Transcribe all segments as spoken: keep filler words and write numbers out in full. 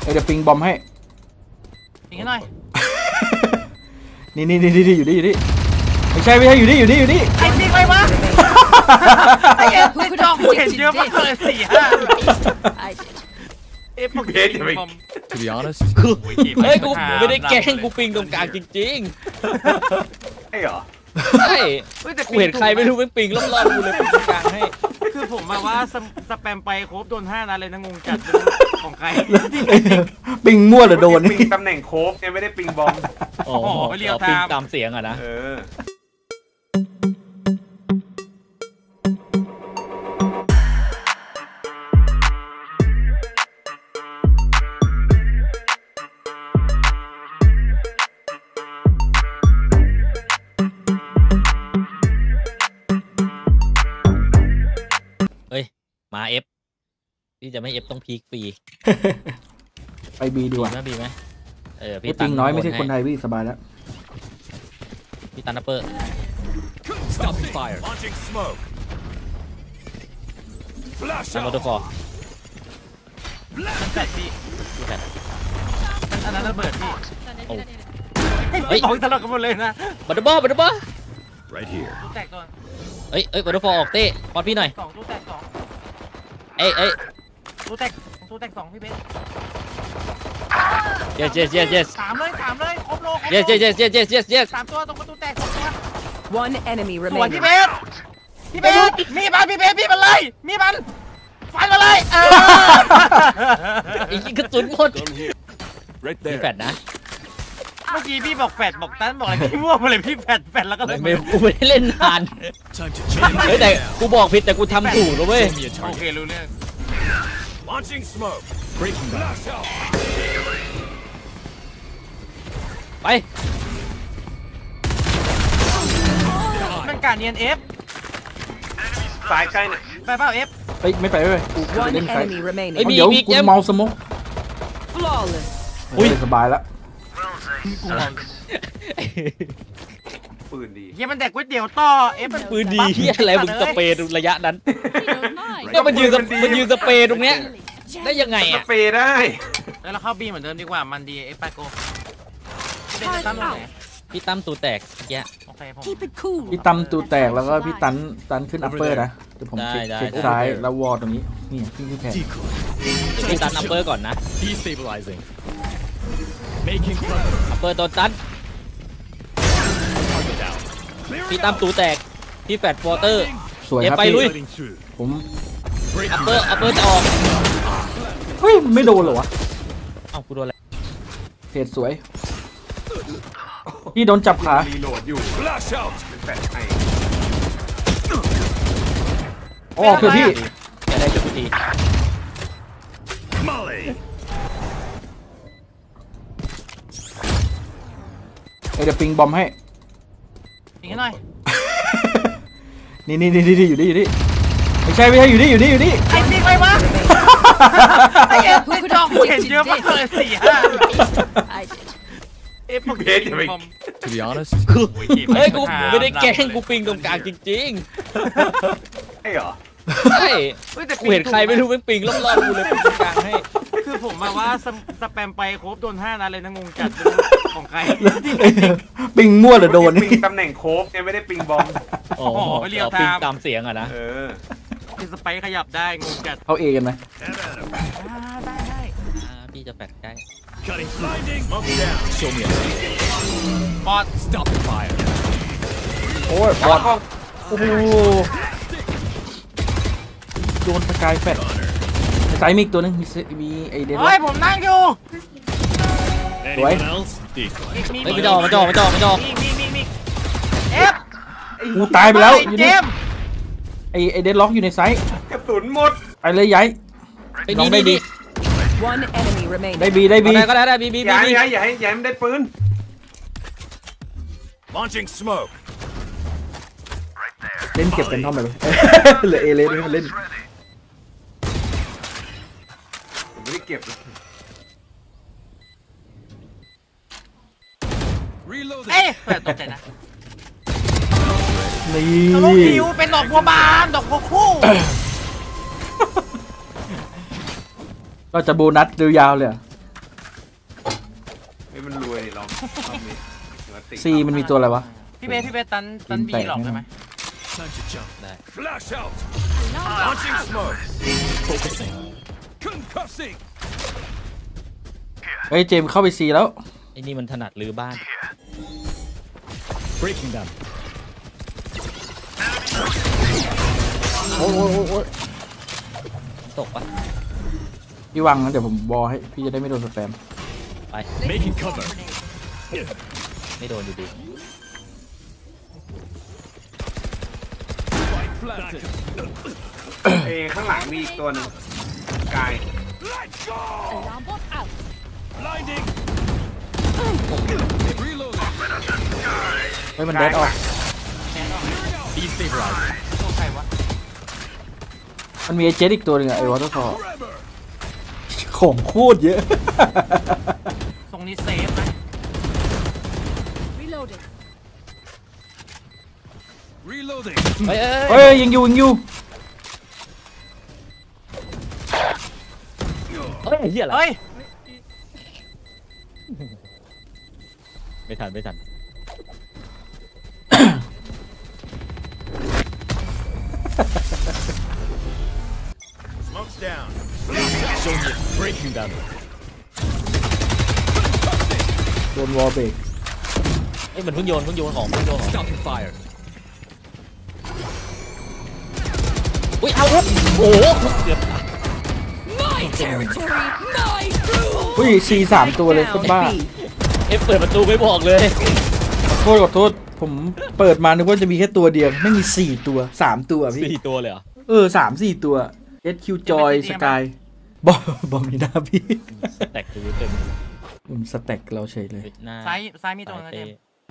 เดี๋ยวปิงบอมให้ปิงให้หน่อยนี่นี่นี่นี่อยู่นี่อยู่นี่ไม่ใช่ไม่ใช่อยู่นี่อยู่นี่อยู่นี่ไอ้ปิงไปวะไอ้เอฟติดจอกูเห็นเยอะมากเลยสี่ห้าเอฟเพจไป To be honest เฮ้ยกูไม่ได้แกล้งกูปิงตรงกลางจริงๆไอ้เหรอใช่กูเห็นใครไม่รู้เป็นปิงรอบๆกูเลยปิงตรงกลางให้คือผมมาว่าสแปมไปครบโดนห้านัดเลยนะงงจัดของใครปิงมั่วหรือโดนปิงตำแหน่งโคฟเนี่ยไม่ได้ปิงบอมโอ้โหเรียวปิงตามเสียงอะนะมาเอฟพี่จะไม่เอฟต้องพีคฟรีไปบีดีกว่าบีไหมเออพี่ปิงน้อยไม่ใช่คนไทยพี่สบายแล้วพี่ตันนัปเปอร์ Stop the fire ซันโมโตฟอร์มันแฟดพี่แฟดอันนั้นระเบิดพี่โอ้เฮ้ยออกตลอดกันหมดเลยนะบัตเตอร์บอลบัตเตอร์บอล right here ตู้แตกตัวเอ้ยเอ้ยบัตเตอร์ฟอร์ออกเต้ปอนพี่หน่อยสองตู้แตกสองเอ้ยเอ้ยตู้แตกตู้แตกสองพี่เบส yes yes yes yes สามเลยสามเลยครบโล yes yes yes yes yes yes yes สามตัวตรงประตูแตกสองตัว one enemy ส่วนพี่เบสพี่เบสมีมันพี่เบสพี่มันเลยมีมันฟันมาเลยเอออีกกระสุนหมดพี่แฟดนะเมื่อกี้พี่บอกแฟดบอกตั้นบอกอะไรพี่มั่วมาเลยพี่แฟดแฟดแล้วก็เลยไม่กูไม่ได้เล่นนานเฮ้ยแต่กูบอกผิดแต่กูทำถูกแล้วเว้ยโอเครู้เรื่อง Launching smoke breaking glass ไปมันการเนียนเอฟสายใกล้หน่อยไปเปล่าเอฟไปไม่ไปไม่กูเล่นใครเฮ้ยเดี๋ยวกูเมาสมองอุ้ยสบายแล้วปืนดีเฮียมันแดกก๋วยเตี๋ยวต่อเอฟมันปืนดีเฮียอะไรมึงสเปรย์ระยะนั้นก็มันยืนมันยืนสเปรย์ตรงเนี้ยได้ยังไงอะสเปรย์ได้แล้วเราเข้าบีเหมือนเดิมดีกว่ามันดีเอฟไปโก้พี่ตั้มตูแตกแย่พี่ตั้มตูแตกแล้วก็พี่ตันตันขึ้นอัปเปอร์นะเดี๋ยวผมเช็คเช็คซ้ายแล้ววอลตรงนี้นี่พี่พี่แขกพี่ตันอัปเปอร์ก่อนนะ destabilizing อัปเปอร์ตัวตันพี่ตั้มตูแตกพี่แฟดฟอร์เตอร์สวยครับพี่ผมอัปเปอร์อัปเปอร์จะออกเฮ้ยไม่โดนเหรอวะเอ้ากูโดนอะไรเทรดสวยพี่โดนจับขารีโหลดอยู่เป็นแฟดให้อ๋อคือพี่แกได้จุดทีเดี๋ยวปิงบอมให้ปิงให้หน่อยนี่นี่นี่นี่อยู่นี่อยู่นี่ไม่ใช่ไม่ใช่อยู่นี่อยู่นี่อยู่นี่ไอ้ปิงไปวะไอ้เอฟติดจอกูเห็นเยอะมากเลยสี่ห้าเอฟเพจไป To be honest เฮ้ยกูไม่ได้แกล้งกูปิงตรงกลางจริงๆไอ้เหรอใช่กูเห็นใครไม่รู้เป็นปิงรอบๆกูเลยปิงตรงกลางให้คือผมมาว่าสแปมไปครบโดนห้านัดเลยนะงงจัดของใครปิงมั่วหรือโดนปิงตำแหน่งโคฟเนี่ยไม่ได้ปิงบอมโอ้โหเรียวปิงตามเสียงอะนะเออคือสไปขยับได้งงจัดเขาเอกันไหมได้ได้พี่จะแฟดใกล้บอส Stop the fire โอ้ยบอสโอ้โหโดนสกายแฟดสายมีอีกตัวนึงมีมีไอเดนเฮ้ยผมนั่งอยู่สวยไม่ไม่จอไม่จอไม่จอไม่จอมีมีมีเอฟกูตายไปแล้วอยู่นี่ไอไอเดนล็อกอยู่ในไซส์กระสุนหมดไปเลยย้ายน้องได้บีได้บีได้บีก็ได้ได้บีบีบีอย่าอย่าอย่าให้อย่าให้มันได้ปืน Launching smoke เล่นเก็บเป็นท่อมเลยเหลือเอเลด้วยมันเล่นผมไม่ได้เก็บเอ๊ะเปิดตกใจนะนี่ตลกคิวเป็นดอกบัวบานดอกบัวคู่ก็จะโบนัสยาวๆเลยซีมันมีตัวอะไรวะพี่เบสพี่เบสตันตันบีหลอกได้ไหม Time to jump. ได้ Flash out. Launching smoke. Focusing. Concussing. เฮ้ยเจมส์เข้าไปซีแล้วไอ้นี่มันถนัดรื้อบ้าน Breaking them. โอ้ยโอ้ยโอ้ยตกปะพี่วังนะเดี๋ยวผมบอให้พี่จะได้ไม่โดนสแปมไป Making cover. ไม่โดนอยู่ดี Spike planted. เอข้างหลังมีอีกตัวหนึงกาย Let's go. Alarm bot out. Blinding. Reloading. เฮ้ยมันเดดออก Destabilizing. โอ้ใครวะมันมีไอเจ็ตอีกตัวหนึงอะไอวอเตอร์ฟอล Forever. ของโคตรเยอะตรงนี้เซฟนะ Reloading. Reloading. เฮ้ยเอ้ยเฮ้ยยังอยู่ยังอยู่เฮ้ยเฮียอะไรเฮ้ยไม่ทันไม่ทัน Smoke's down. Show me breaking them. โดนวอลเบรกเอ้ยมันเพิ่งโยนเพิ่งโยนของเพิ่งโยนของ Stopping fire. อุ้ยเอาครับโอ้โหเกือบ My territory. My rules. อุ้ยซีสามตัวเลยโคตรบ้าเอฟเปิดประตูไม่บอกเลยขอโทษขอโทษผมเปิดมานึกว่าจะมีแค่ตัวเดียวไม่มีสี่ตัวสามตัวพี่สี่ตัวเลยเหรอเออสามสี่ตัว เอส คิว Joy สกายบอมบอมมีหน้าพี่สแต็กคือเต็มผมสแต็กเราเฉยเลยหน้าซ้ายซ้ายมีตัวนึงเต้เจมส์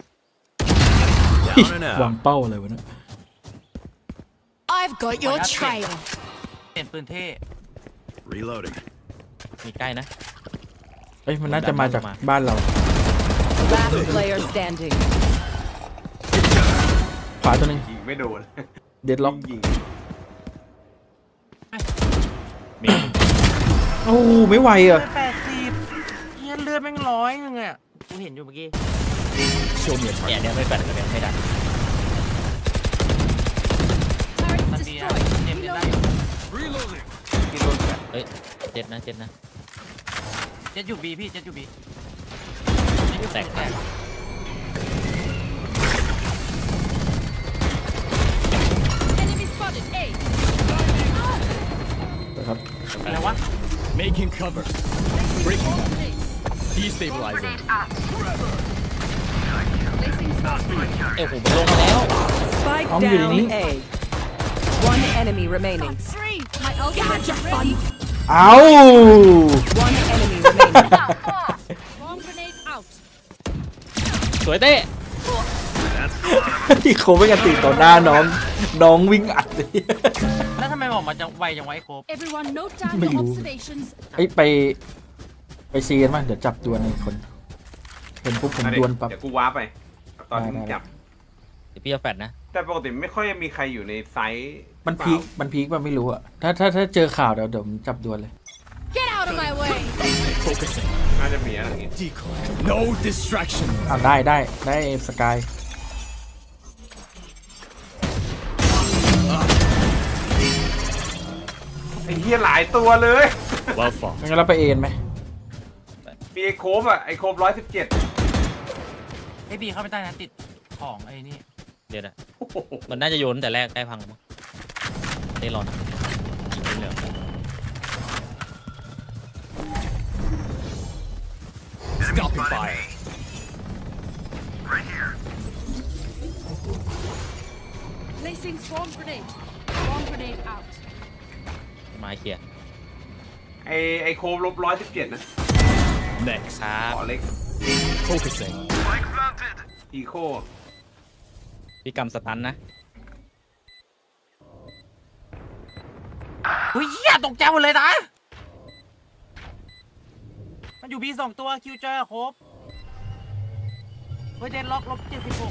Down and วาง out. เป้าอะไรวะเนะ I've got your trail. เปลี่ยนปืนเท่ Reloading. มีใกล้นะเอ้ยมันน่าจะมาจากบ้านเรา Last player standing. ขวาตัวหนึงยิงไม่โดนเดดล็อกยิงมีโอ้โหไม่ไหวอ่ะแปดสิบเฮียเลือดแม่งร้อยนึงอ่ะกูเห็นอยู่เมื่อกี้ Show me a เนี่ย target. เนี่ยไม่แปดกันเนี่ยไม่ได้ Turret ตันบีนะ destroyed. เจมส์เล่นได้อยู่ Reloading. กินโดนแฟลชเฮ้ยเจ็ดนะเจ็ดนะเจ็ดอยู่บีพี่เจ็ดอยู่บีเจ็ดอยู่แตกแตก Enemy spotted. A. นะครับอะไรวะ Making cover. Breaking them. Grenade. Destabilizing. Placing smoke grenade. เอ้ยผมลงมาแล้ว Spike I'm getting down it. A. One enemy remaining. Three. My ultimate is ready. เอา One enemy remaining. Bomb grenade out. สวยเต้ที่เขาไม่กันติต่อหน้าน้องน้องวิ่งอัดเลยแล้วทำไมบอกมันจะไวจังไวะไอ้โคบ Everyone, note down ไม่ your รู้ observations. เอ้ยไปไปซีกันมั้งเดี๋ยวจับดวลในคนเห็นปุ๊บผมเอาดิดวลปั๊บเดี๋ยวกูว้าร์ปไป ตอนที่มึงได้จับเดี๋ยวพี่เอาแฟดนะแต่ปกติไม่ค่อยมีใครอยู่ในไซส์มันพีคมันพีคป่ะไม่รู้อะถ้าถ้าถ้าเจอข่าวเดี๋ยวเดี๋ยวผมจับดวลเลย Get out of my way. Focusing. น่าจะมีอะไรอย่างงี้ Decoy. No distraction. อ่าได้ได้ได้สกายไอ้เหี้ยหลายตัวเลย Well fought. งั้นเราไปเอ็นไหมมีไอ้โคบอ่ะไอ้โคบร้อยสิบเจ็ดไอ้บีเข้าไปใต้นั้นติดของไอ้นี่เดี๋ยวนะมันน่าจะโยนตั้งแต่แรกใกล้พังแล้วมั้งเต้รอนะยิงไม่เหลือ Stopping fire. Placing swarm grenade. Swarm grenade out. ไม้เคลียร์ไอ้ไอ้โคบลบร้อยสิบเจ็ดนะ Next. ครับขอเล็ก Focusing. อีโคพี่กำสตันนะอุ้ยเหี้ยตกใจหมดเลยนะมันอยู่บีสองตัวคิวเจอร์ครบเฮ้ยเดนล็อกลบเจ็ดสิบหก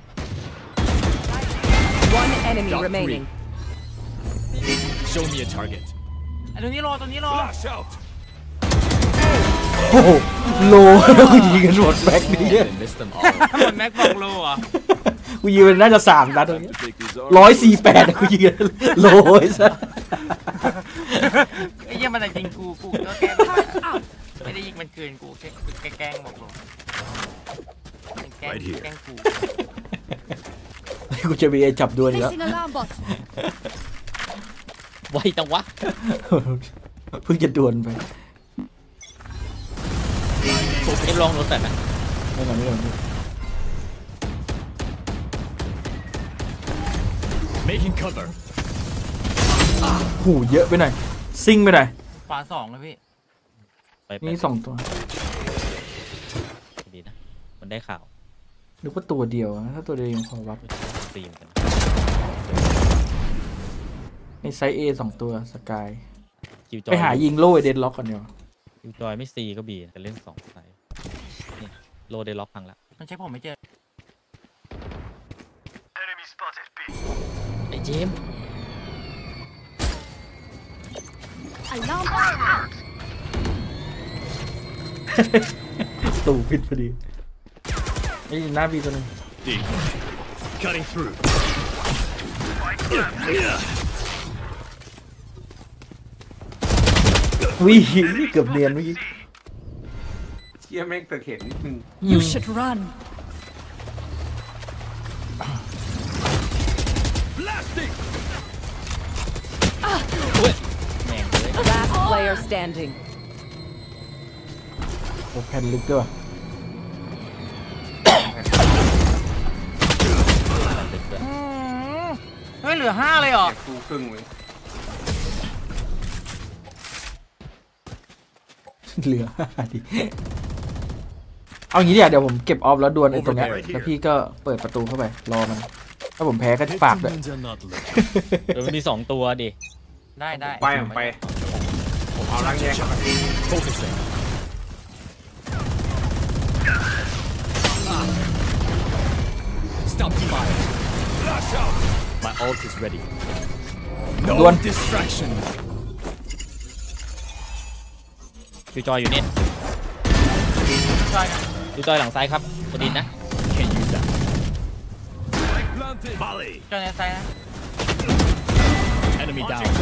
One enemy Dot remaining. Show me a target. ไอ้ตัวนี้โลตัวนี้โล Flash out. โอ้โหโลกูยิงกันหมดแม็กนี่ They missed them all. หมดแม็กบอกโลอ่ะกูยิงมันน่าจะสามนัดตรงนี้ร้อยสี่แปดกูยิงกันโลไอ้สัสไอ้เหี้ยมันจะยิงกูกูก็แกล้งไม่ได้ยิงมันเกินกูแค่แกล้งบอกโลแกล้งแกล้งกูกูจะมีไอ้จับดวลอีกแล้ว Placing alarm bot. ไวจังวะเพิ่งจะดวลไปเอ็มลองรถแต่นะไม่ก่อนไม่ก่อน Making cover. หูเยอะไปหน่อยซิ่งไปหน่อยขวาสองเลยพี่ไปไปนี่สองตัวดีนะมันได้ข่าวนึกว่าตัวเดียวนะถ้าตัวเดียวยังพอวัดตีมกันในไซส์ A สองตัวสกายคิวจอยไปหายิงโล่ไอเดนล็อกก่อนเดียวาคิวจอยไม่ซีก็บีแต่เล่นสองไซส์นี่โลเดล็อกพังละมันใช้ผมไม่เจอไอ้เจมส์ Alarm bot out. ตูผิดพอดีไอ้หน้าบีตัวนึง Deep. Cutting through. วิ่งเกือบเนียนเมื่อกี้เชี่ยแม่งตะเข็นนิดนึง You should run. Blasting. แม่งเลย Last player standing. โอ้แผ่นลึกด้วยว่ะเฮ้ยเหลือห้าเลยเหรอแจกกูครึ่งเลยเหลือดิเอางี้ดิเดี๋ยวผมเก็บออฟแล้วดวลไอ้ตรงเนี้ยแล้วพี่ก็เปิดประตูเข้าไปรอมันถ้าผมแพ้ก็ฝากด้วย Vitamins are not looking. เดี๋ยวมันมีสองตัวดิได้ได้ไปผมไปผมเอาร่างแยกเข้าไป Focusing. Stop the fire. Flash out. My ult is ready. No Done. distraction. คิวจอยอยู่นี่ใช่นะคิวจอยหลังซ้ายครับตัวดินนะ Can't use that. Planted. Volley. จอยในไซด์นะ Enemy down.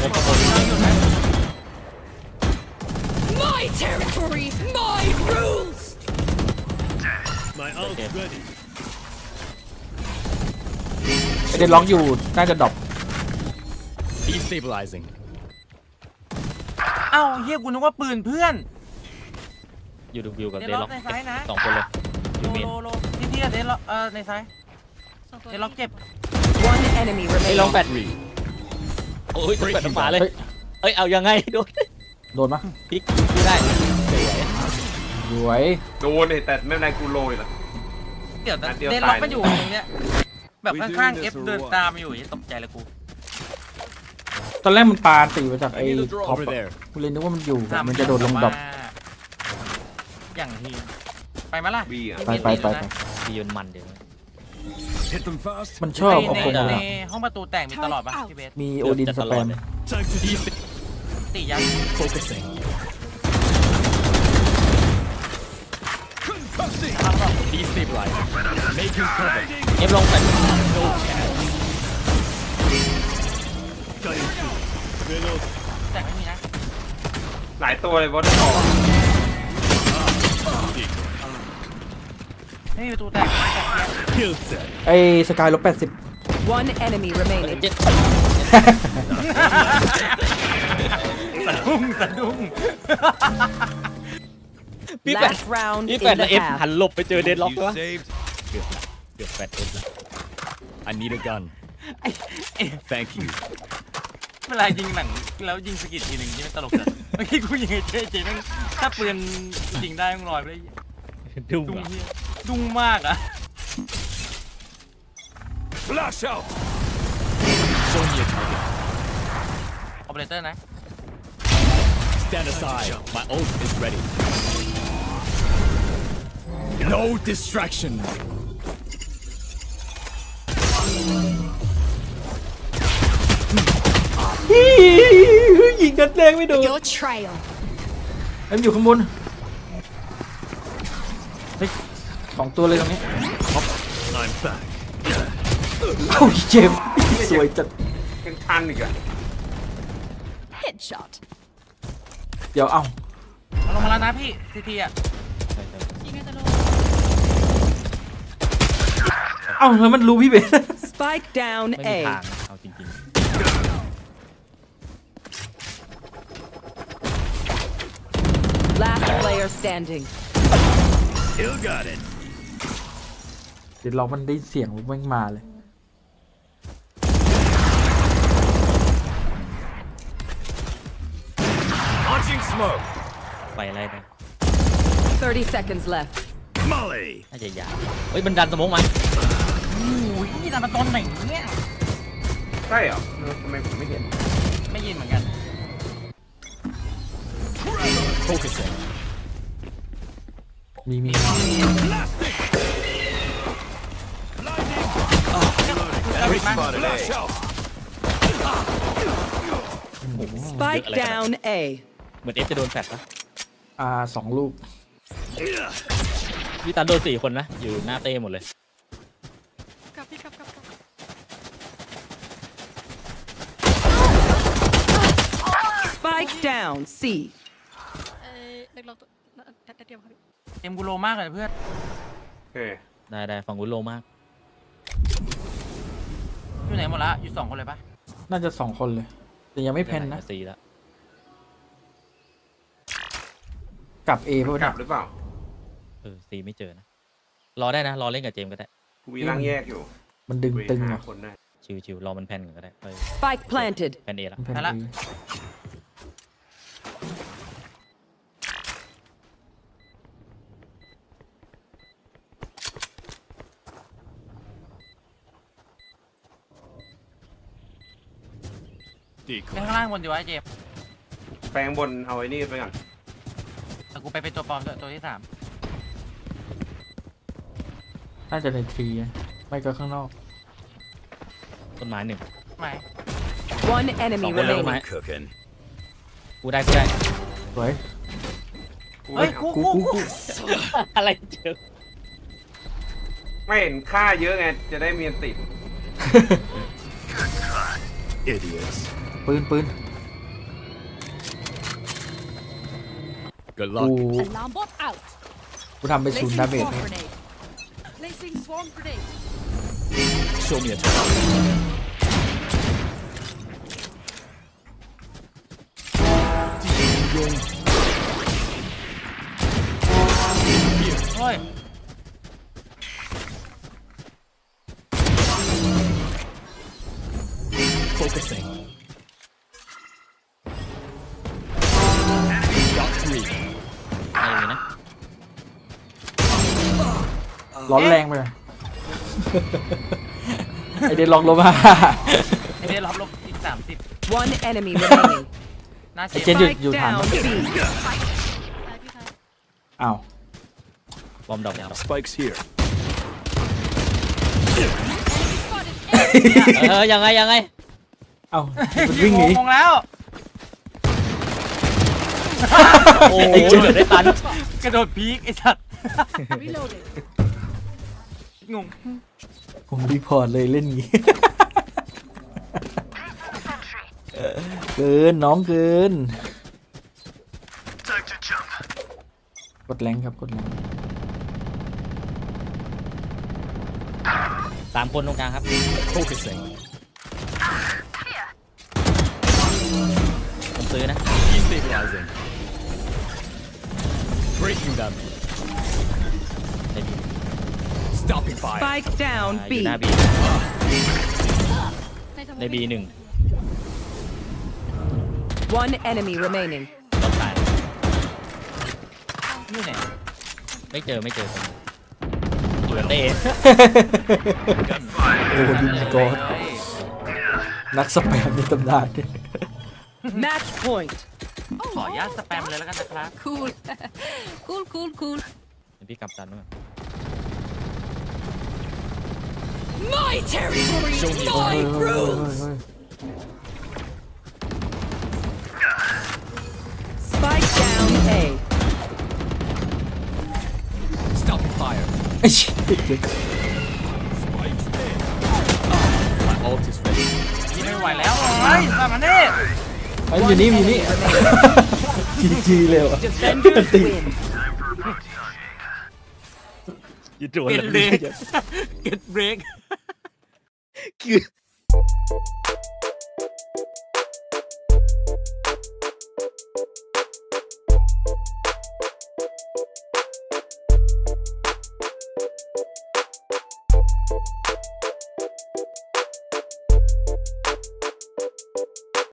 My territory, my rules. My ult's ready. ไอ้เดนล็อกอยู่น่าจะดรอป Destabilizing. เอ้าเฮียกูนึกว่าปืนเพื่อนอยู่ดูวิวกับเดเดนนล็ล็ออก กในซ้ายนะสองคนเลยอโลยู่เมนโลโลที่ที่เดนล็อกเอ่อในซ้ายเดนล็อกเจ็บ One enemy ไอ้ลอง remaining. แปดโอ้ยแปดน้ำฝาเลยเฮ้ยเอ้ยเอายังไงโดนโดนปะพลิกไม่ได้สวยโดนเลยแต่ไม่เป็นไรกูโรยหรอกเดี๋ยวนะนัดเดียวเดนล็อกตายมันอยู่ตรงเนี้ยแบบข้างๆเอฟเดินตามมาอยู่อย่างนี้ตกใจเลยกูตอนแรกมันปาตีมาจากไอ้ท็อป Over อะ there. กูเลยนึกว่ามันอยู่มันจะโดนลงดรอปอย่างทีไปไหมล่ะบีอ่ะไปไปไปไปดียนมันเดี๋ยว Hit them fast. มันชอบในเอาในคนในมาห้องประตูแตกมีตลอดป่ะพี่เบสมีโอดินสแปม Time to dest- ตียัน Focusing. Concussing. Destabilizing. Making cover. เอฟลองแปด No chance. Cutting through. Reload. แตกไม่มีนะหลายตัวเลยบอสออกไม่มีประตูแตกแตกเดียว Kill set. ไอ้สกายลบแปดสิบ One enemy remaining. เจ็ดสะดุ้งสะดุ้งพี่แปด Last round พี่ in แปด the เอฟหั half. นหลบไปเจอเดนล็อก You แล้ว saved. เกือบละเกือบแปดเอฟละ I need a gun. ไอ้ไอ้ Thank you. เวลายิงหนังแล้วยิงสกิดทีหนึ่งที่มันตลกเลยเมื่อกี้กูยิงไอ้เจ๊เจ๊แม่งถ้าปืนยิงได้มึงลอยไปได้ดุ้งดุ้งเหรอเหี้ยดุ้งมากอ่ะ Flash out. Show me a target. ออเปอเรเตอร์นะ Stand aside. My ult is ready. No distraction. ยิงนัดแรกไม่โดน Your trail. มันอยู่ข้างบนเฮ้ยสองตัวเลยตรงนี้ I'm back. เอ้าเจมส์สวยจัดเป็นพันอีกอะ Headshot. เดี๋ยวเอ้าเอาลงมาแล้วนะพี่ทีทีอ่ะเอ้าแล้วมันรู้พี่เบส Spike down ไม่มี A. ทางเอาจริง Last player standing. Still got it. เดี๋ยวเรามันได้เสียงแม่งมาเลย Launching smoke. ๆไปอะไรเนี่ย thirty seconds left. Molly. น่าจะยาวเฮ้ยมันดันสมองมาโอ้ยนี่ทำมาตอนไหนเนี่ยใช่เหรอเออทำไมผมไม่เห็นไม่ยินเหมือนกัน Focusing. มีมี Enemy spotted A. Spike down A. เหมือนเอฟจะโดนแฟดปะอ่าสองลูกพี่ตันโดนสี่คนนะอยู่หน้าเต้หมดเลยกลับพี่กลับกลับกลับ Spike down C. เอ้ยเด็กเราตัวแต่แต่เดียวครับพี่เกมกูโลมากเลยเพื่อนโอเคได้ได้ฝั่งวุ้นโลมากอยู่ไหนหมดละอยู่สองคนเลยปะน่าจะสองคนเลย แต่ยังไม่แพนนะสี่แล้วกลับ A เพื่อนกลัอะบหรือเปล่าเออสี่ไม่เจอนะรอได้นะรอเล่นกับเจมส์ก็ได้กูมีร่างแยกอยู่มันดึงกูตึงหาอ่ะคนได้ชิวๆรอมันแพนกันก็ได้เออ Spike planted. แพนเอละมันแพน A เล่นข้างล่างบนดีวะไอ้เจมส์แปลงบนเอาไอ้นี่ไปก่อนแต่กูไปเป็นตัวปลอมตัวตัวที่สามน่าจะในทรีอะไม่ก็ข้างนอกต้นไม้หนึ่งไม่ One enemy Song remaining. Mày. Cooking. กูได้กูได้สวยกูเฮ้ยไม่กูเอากูกูอะไรเจอไม่เห็นค่าเยอะไง จะได้มีอันติด Idiots. ปืนปืน Good กู luck. Alarm bot out. กูทำไปศูนย์ Placing ดาเมจ swarm grenade. Placing swarm grenade. Show me a target. เฮ้ย Focusing. Got three. อะไรอย่างงี้นะร้อนแรงไปเลย ไอเดนลองลงมาไอเดนรับลบอีกสามสิบ One enemy remaining. หน้าไอเจเจนมหยุด Spike อยู่ฐาน down B. ตายพี่ตายอ้าวบอมดอกดอก Spikes here. เออยังไงยังไงเอ้ามันวิ่งหนีงงแล้วโอ้โหเดือดได้ตันกระโดดพีกไอ้สัตว์ reloading งงผมรีพอร์ตเลยเล่นงี้ เกินน้องเกิน กดแรงครับกดแรงสามคนตรงกลางครับ Focusing. ผมซื้อนะ Destabilizing. Breaking them. ในบี Stopping fire. Spike down อยู่ B. หน้าบี ในบีหนึ่ง One enemy remaining. รถตายนี่ไหนไม่เจอไม่เจออยู่กับเต้โอ้ดีกอดเฮ้ยนักสแปมในตำนาน Match point. ขออนุญาตสแปมเลยแล้วกันนะครับ cool cool cool cool เดี๋ยวพี่กลับตันด้วย my territory Show me. เฮ้ยเฮ้ยเฮ้ยเฮ้ย Spike down A. Stopping ไอ้เชี่ย My ult is ready. ยิงไม่ไหวแล้วเฮ้ยสามันนี่ไอ้อยู่นี่อยู่นี่จีจีเลยว่ะ Defenders win. ยืดโดนเก็ตแล้วเบรกเก็ตเบรกคือ